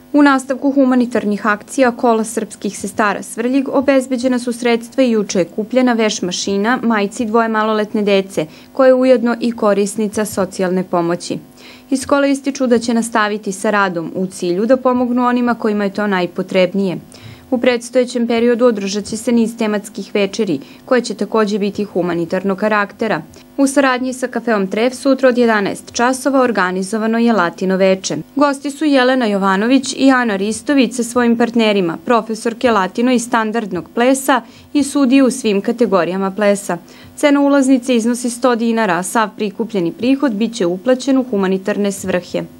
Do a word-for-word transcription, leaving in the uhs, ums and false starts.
U nastavku humanitarnih akcija Kola srpskih sestara Svrljig obezbeđena su sredstva i juče je kupljena veš mašina majci dvoje maloletne dece, koja je ujedno i korisnica socijalne pomoći. Iz Kola ističu da će nastaviti sa radom u cilju da pomognu onima kojima je to najpotrebnije. U predstojećem periodu održat će se niz tematskih večeri, koje će također biti humanitarnog karaktera. U saradnji sa kafeom Tref sutra od jedanaest časova organizovano je Latino veče. Gosti su Jelena Jovanović i Ana Ristović sa svojim partnerima, profesorke latino i standardnog plesa i sudije u svim kategorijama plesa. Cena ulaznice iznosi sto dinara, a sav prikupljeni prihod biće uplaćen u humanitarne svrhe.